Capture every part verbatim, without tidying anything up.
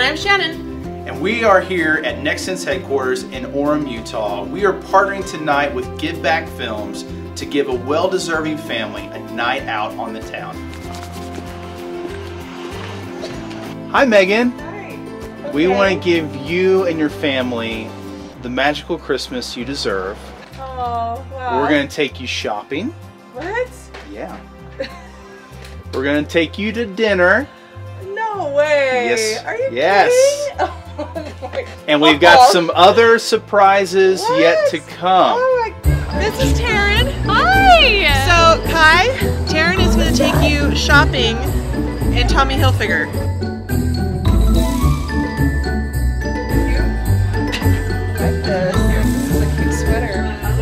I'm Shannon. And we are here at NextSense headquarters in Orem, Utah. We are partnering tonight with GiveBackFilms to give a well-deserving family a night out on the town. Hi, Megan. Hi. Okay. We want to give you and your family the magical Christmas you deserve. Oh, wow. We're going to take you shopping. What? Yeah. We're going to take you to dinner. No way. Yes. Are you yes. kidding? Oh my God. And we've got some other surprises What? yet to come. Oh my God. This is Taryn. Hi! So, Kai, Taryn is going to take you shopping in Tommy Hilfiger. I like this. This is a cute sweater. How's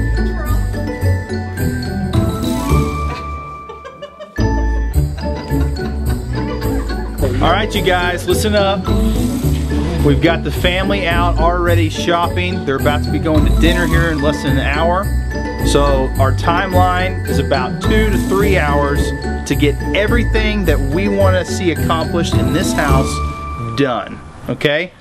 everything? All right, you guys, listen up. We've got the family out already shopping. They're about to be going to dinner here in less than an hour. So our timeline is about two to three hours to get everything that we want to see accomplished in this house done, okay?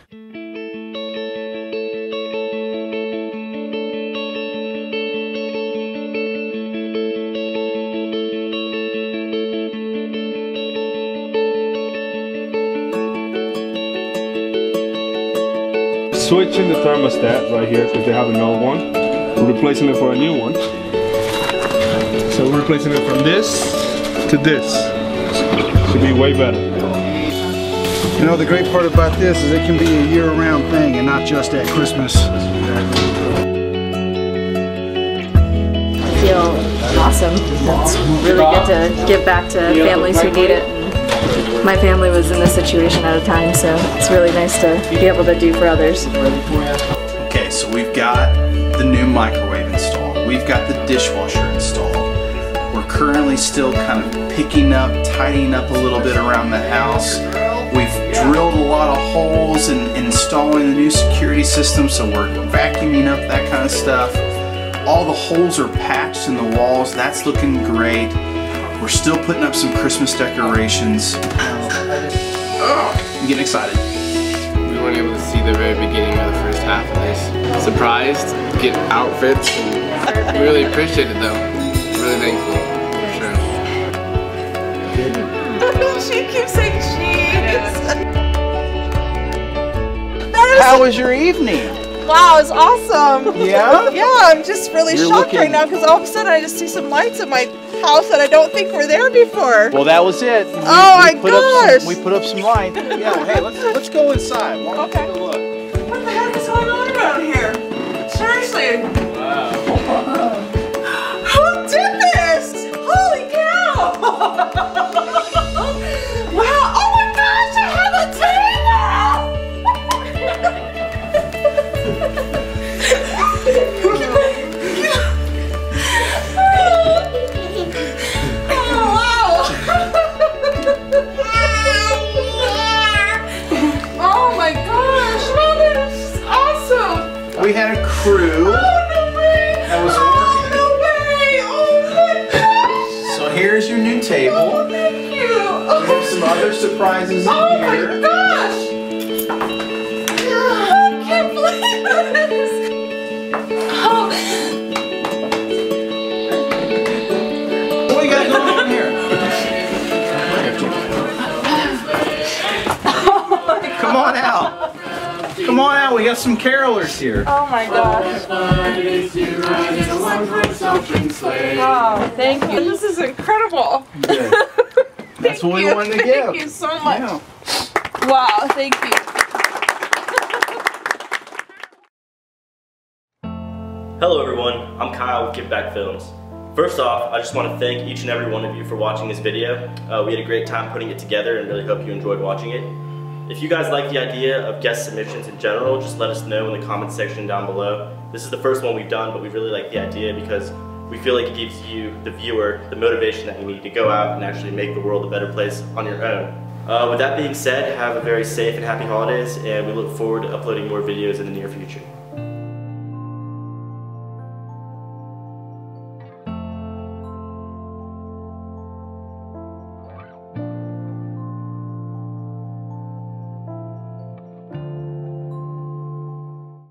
Switching the thermostat right here because they have an old one. We're replacing it for a new one. So we're replacing it from this to this. Should be way better. You know, the great part about this is it can be a year-round thing and not just at Christmas. I feel awesome. It's really good to give back to families who need it. My family was in this situation at a time, so it's really nice to be able to do for others. Okay, so we've got the new microwave installed. We've got the dishwasher installed. We're currently still kind of picking up, tidying up a little bit around the house. We've drilled a lot of holes and installing the new security system, so we're vacuuming up that kind of stuff. All the holes are patched in the walls. That's looking great. We're still putting up some Christmas decorations. Oh, I'm getting excited. We weren't able to see the very beginning of the first half of this. Surprised, get outfits, and really appreciate it though. Really thankful, for sure. She keeps saying cheese. How was your evening? Wow, it's awesome. Yeah? Yeah, I'm just really You're shocked looking... right now because all of a sudden I just see some lights in my house that I don't think were there before. Well, that was it. We, oh we my put gosh! Up some, we put up some light. Yeah, well, hey, let's let's go inside. Why don't we take a look? What the heck is going on around here? Seriously. Wow. Who did this? Holy cow! Wow! Oh my gosh! I have a We had a crew oh, no way. that was oh, working. No way! Oh my gosh! So here's your new table. Oh, thank you! We have some other surprises in oh here. my gosh! I can't believe this! Oh. What do you got going on here? Come on out. Come on out, we got some carolers here. Oh my gosh. Wow, thank you. This is incredible. Good. That's what we you. wanted to thank give. Thank you so much. Yeah. Wow, thank you. Hello everyone, I'm Kyle with GiveBackFilms. First off, I just want to thank each and every one of you for watching this video. Uh, we had a great time putting it together and really hope you enjoyed watching it. If you guys like the idea of guest submissions in general, just let us know in the comments section down below. This is the first one we've done, but we really like the idea because we feel like it gives you, the viewer, the motivation that you need to go out and actually make the world a better place on your own. Uh, with that being said, have a very safe and happy holidays, and we look forward to uploading more videos in the near future.